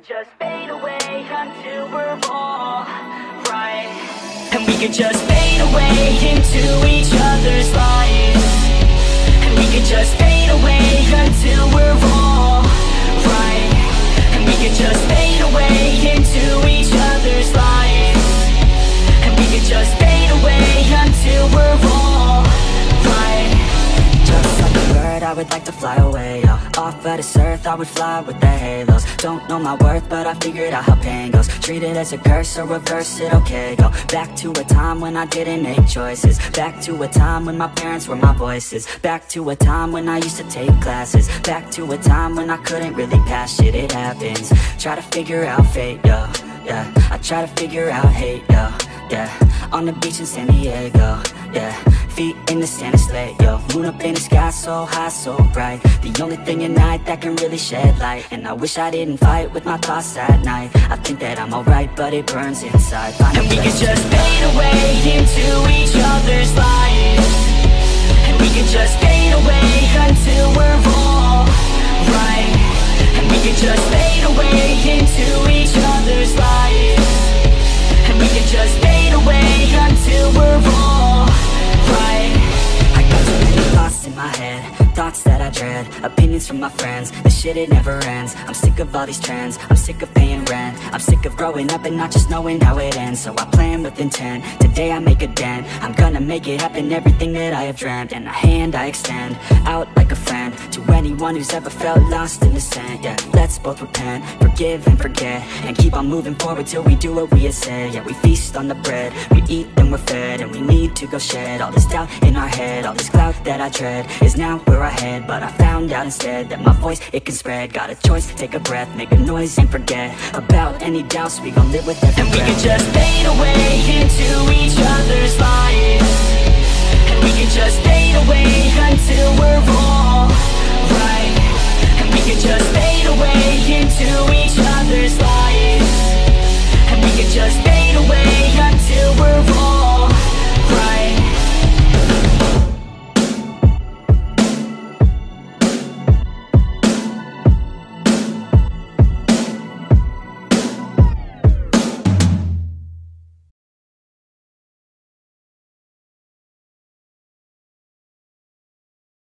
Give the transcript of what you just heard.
just fade away until we're all right. And we could just fade away into each other's lives. And we could just fade away until we're all right. And we could just fade away into each other's lives. And we could just fade away until we're all right. Just like a bird, I would like to fly away, yo. Off of this earth, I would fly with the halos. Don't know my worth, but I figured out how pain goes. Treat it as a curse or reverse it, okay. Go back to a time when I didn't make choices. Back to a time when my parents were my voices. Back to a time when I used to take classes. Back to a time when I couldn't really pass shit, it happens. Try to figure out fate, yo, yeah. I try to figure out hate, yo, yeah. On the beach in San Diego, yeah. Feet in the sand, it's late, yo. Moon up in the sky, so high, so bright. The only thing at night that can really shed light. And I wish I didn't fight with my thoughts at night. I think that I'm alright, but it burns inside. And we could just fade away into each other's lives. And we could just fade away until we're all right. And we could just fade away into each other's lives. And we could just fade away until we're all right. I got too many thoughts in my head, thoughts that I dread, opinions from my friends, the shit it never ends. I'm sick of all these trends, I'm sick of paying rent. I'm sick of growing up and not just knowing how it ends. So I plan with intent, today I make a dent. I'm gonna make it happen, everything that I have dreamt. And a hand I extend, out like a friend, to anyone who's ever felt lost in the sand. Yeah, let's both repent, forgive and forget, and keep on moving forward till we do what we had said. Yeah, we feast on the bread, we eat then we're fed, and we need to go shed all this doubt in our head. All this cloud that I tread is now where I head. But I found out instead that my voice, it can spread. Got a choice, take a breath, make a noise and forget about any doubts. We gon' live with every breath. And we can just fade away into each other's lives. And we can just fade away until we're all right. And we can just fade away into each